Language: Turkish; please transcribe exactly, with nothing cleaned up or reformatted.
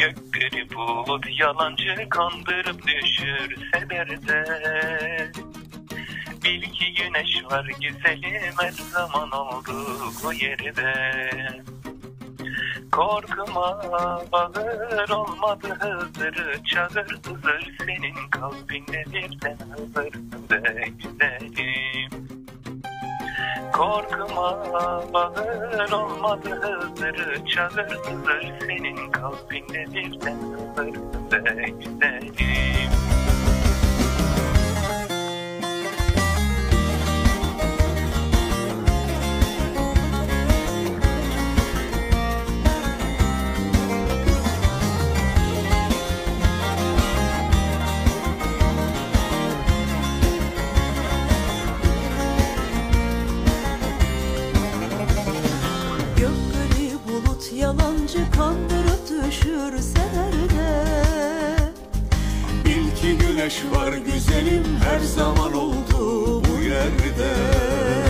Gök gri bulut yalancı kandırıp düşürseler de, bil ki güneş var güzelim her zaman olduğu yerde. Korkma bağır olmadı hızır, çağır hızır senin kalbinde birden hızır de güzelim. Korkma bağır olmadı hızır, çağır hızır senin kalbinde birden hızır de güzelim. Yalancı kandırıp düşürseler de, bil ki güneş var güzelim her zaman oldu bu yerde.